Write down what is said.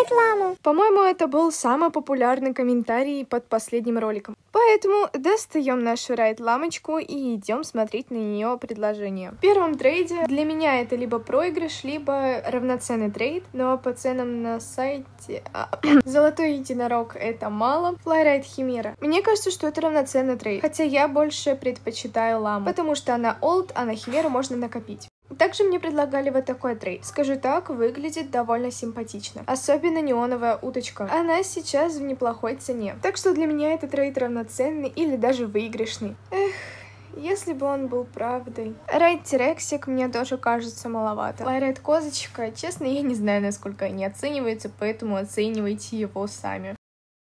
Флайрайт ламу. По-моему, это был самый популярный комментарий под последним роликом. Поэтому достаем нашу райд-ламочку и идем смотреть на нее предложение. В первом трейде для меня это либо проигрыш, либо равноценный трейд, но по ценам на сайте... Золотой единорог это мало. Флайрайт Химера. Мне кажется, что это равноценный трейд, хотя я больше предпочитаю ламу, потому что она олд, а на Химеру можно накопить. Также мне предлагали вот такой трейд. Скажу так, выглядит довольно симпатично. Особенно неоновая уточка. Она сейчас в неплохой цене. Так что для меня этот трейд равноценный или даже выигрышный. Эх, если бы он был правдой. Райд Терексик мне тоже кажется маловато. Флайрайт Козочка, честно, я не знаю, насколько они оцениваются, поэтому оценивайте его сами.